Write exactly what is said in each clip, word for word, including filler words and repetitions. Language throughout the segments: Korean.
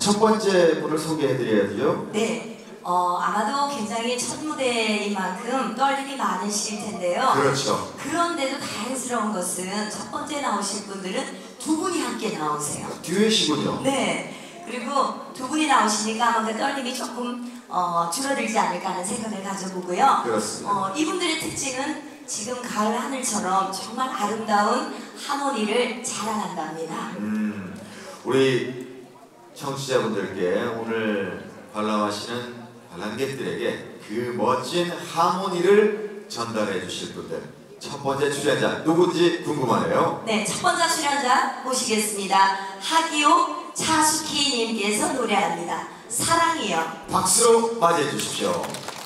첫 번째 분을 소개해드려야죠. 네, 어, 아마도 굉장히 첫 무대인 만큼 떨림이 많으실 텐데요. 그렇죠. 그런데도 다행스러운 것은 첫 번째 나오실 분들은 두 분이 함께 나오세요. 듀엣이군요. 네, 그리고 두 분이 나오시니까 아마 그 떨림이 조금 어, 줄어들지 않을까 하는 생각을 가져보고요. 그렇습니다. 어, 이분들의 특징은 지금 가을 하늘처럼 정말 아름다운 하모니를 자랑한답니다. 음, 우리 청취자분들께 오늘 관람하시는 관람객들에게 그 멋진 하모니를 전달해 주실 분들, 첫 번째 출연자 누군지 궁금하네요. 네, 첫 번째 출연자 모시겠습니다. 하기호 차수키님께서 노래합니다. 사랑이요. 박수로 맞이해 주십시오.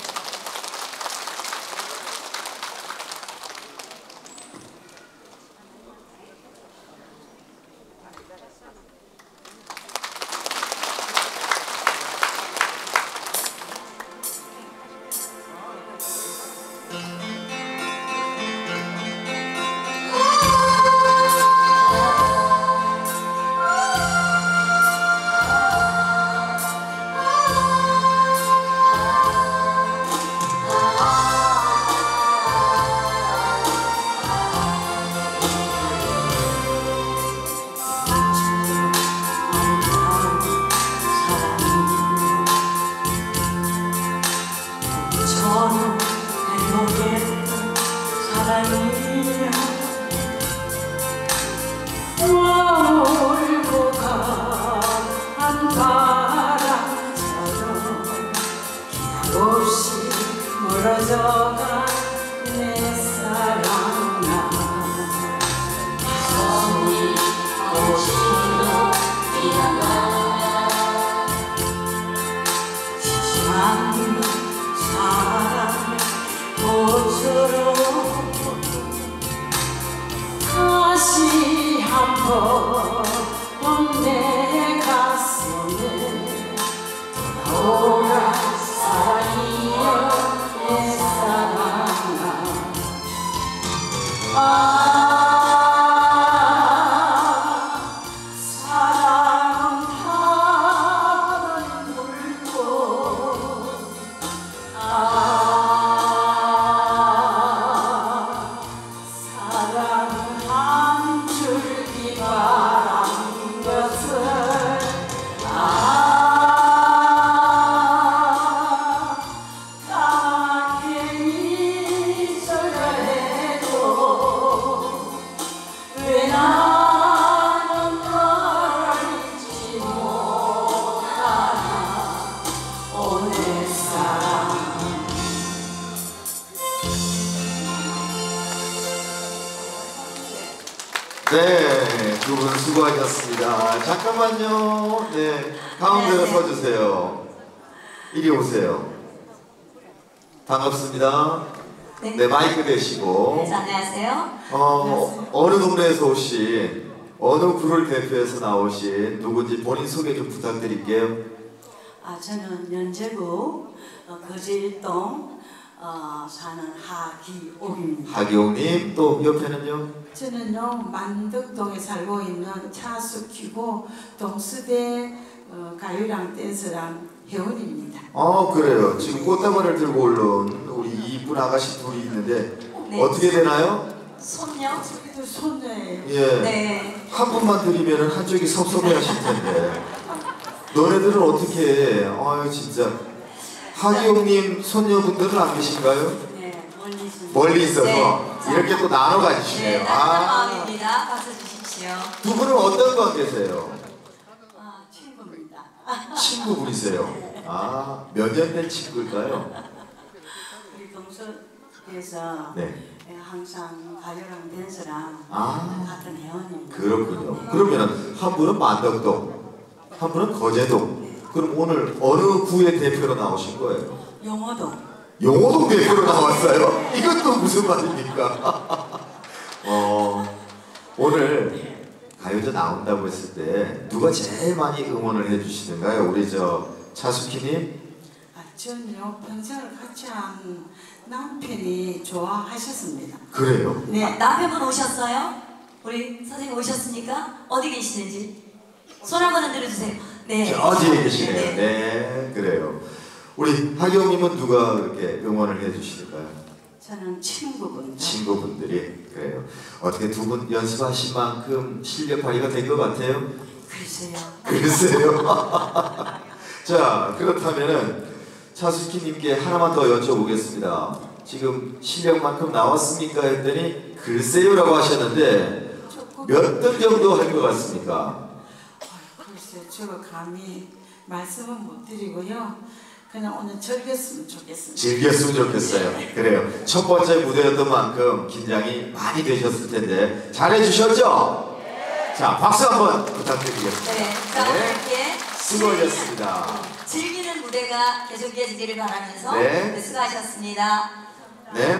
다시 한번 내 가슴에 돌아 사랑이여 내 사랑아. 아 사랑 바다는 물고 아 네, 두 분 수고하셨습니다. 잠깐만요. 네, 가운데로 서주세요. 이리 오세요. 반갑습니다. 네, 네, 마이크 대시고. 네, 안녕하세요. 어, 어느 동네에서 오신, 어느 구를 대표해서 나오신 누군지 본인 소개 좀 부탁드릴게요. 아, 저는 연제구 어, 거제일동 어, 사는 하기옥입니다. 하기옥님, 또 옆에는요? 저는요 만덕동에 살고 있는 차수키고 동수대 어, 가요랑 댄서랑 회원입니다. 어, 그래요. 지금 꽃다발을 들고 올라온 우리 이쁜 아가씨 둘이 있는데 네. 어떻게 되나요? 손녀? 저기도 손녀예요. 예. 네. 한 분만 드리면 한쪽이 섭섭해 하실 텐데 너네들은 어떻게 해? 아유 진짜 하기옥님 손녀분들은 안 계신가요? 네, 멀리 있습니다. 멀리 있어서 네. 이렇게 또 나눠 네, 가지시네요. 따뜻한 아, 마음입니다. 박수 주십시오. 두 분은 어떤 관계세요? 아, 친구입니다. 친구분이세요? 아, 몇 년 된 친구일까요? 우리 동서에서 네. 항상 가요랑 댄서랑 아, 같은 회원입니다. 그렇군요. 그러면 한 분은 만덕동, 한 분은 거제동. 그럼 오늘 어느 구의 대표로 나오신 거예요? 용호동. 용호동 대표로 나왔어요? 이건 또 무슨 말입니까? 어, 오늘 가요제 나온다고 했을 때 누가 제일 많이 응원을 해주시는가요? 우리 저 차수키님? 아, 저는요 평생을 같이 한 남편이 좋아하셨습니다. 그래요? 네, 남편분 오셨어요? 우리 선생님 오셨습니까? 어디 계시는지 손 한번 흔들어 주세요. 네. 저 뒤에 계시네요. 네, 네, 그래요. 우리 하경님은 누가 그렇게 응원을 해주실까요? 저는 친구분. 친구분들이. 그래요. 어떻게 두 분 연습하신 만큼 실력 발휘가 된 것 같아요? 글쎄요. 글쎄요. 자, 그렇다면은 차수키님께 하나만 더 여쭤보겠습니다. 지금 실력만큼 나왔습니까? 했더니 글쎄요라고 하셨는데 조금 몇 등 정도 할 것 같습니까? 글쎄 제가 감히 말씀은 못 드리고요. 그냥 오늘 즐겼으면 좋겠습니다. 즐겼으면 좋겠어요. 그래요. 첫 번째 무대였던 만큼 긴장이 많이 되셨을 텐데 잘해주셨죠? 자, 박수 한번 부탁드리겠습니다. 네. 자, 오늘 네. 이렇게 수고하셨습니다. 즐기는 무대가 계속 이어지기를 바라면서 네. 네, 수고하셨습니다. 네.